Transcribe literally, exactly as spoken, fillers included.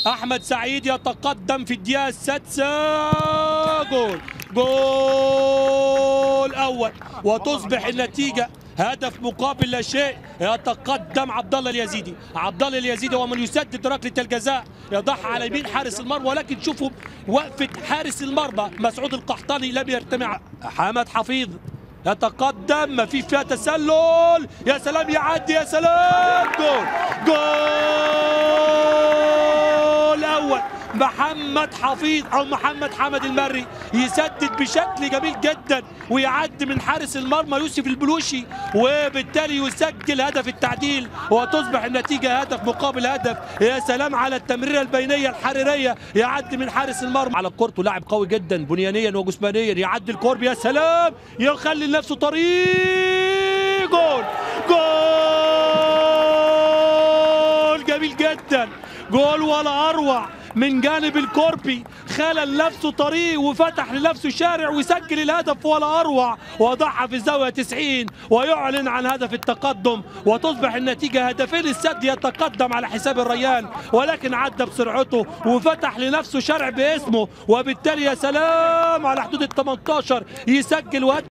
احمد سعيد يتقدم في الدقيقه السادسه. جول جول اول، وتصبح النتيجه هدف مقابل لا شيء. يتقدم عبد الله اليزيدي، عبد الله اليزيدي ومن يسدد ركله الجزاء، يضعها على يمين حارس المرمى، ولكن شوفوا وقفه حارس المرمى مسعود القحطاني لم يرتمع. حمد حفيظ يتقدم، ما فيش فيها تسلل، يا سلام يعدي، يا سلام، جول جول اول. محمد حفيظ او محمد حمد المري يسدد بشكل جميل جدا ويعدي من حارس المرمى يوسف البلوشي، وبالتالي يسجل هدف التعديل وتصبح النتيجه هدف مقابل هدف. يا سلام على التمريره البينيه الحريريه، يعدي من حارس المرمى على كورته، لاعب قوي جدا بنيانيا وجسمانيا، يعدي الكورب، يا سلام، يخلي لنفسه طريق، جول جول جميل جدا، جول ولا اروع من جانب الكوربي، خلى لنفسه طريق وفتح لنفسه شارع ويسجل الهدف ولا اروع، وضعها في الزاويه تسعين ويعلن عن هدف التقدم، وتصبح النتيجه هدفين. السد يتقدم على حساب الريان، ولكن عدى بسرعته وفتح لنفسه شارع باسمه، وبالتالي يا سلام على حدود ال ثمانية عشر يسجل وهدف.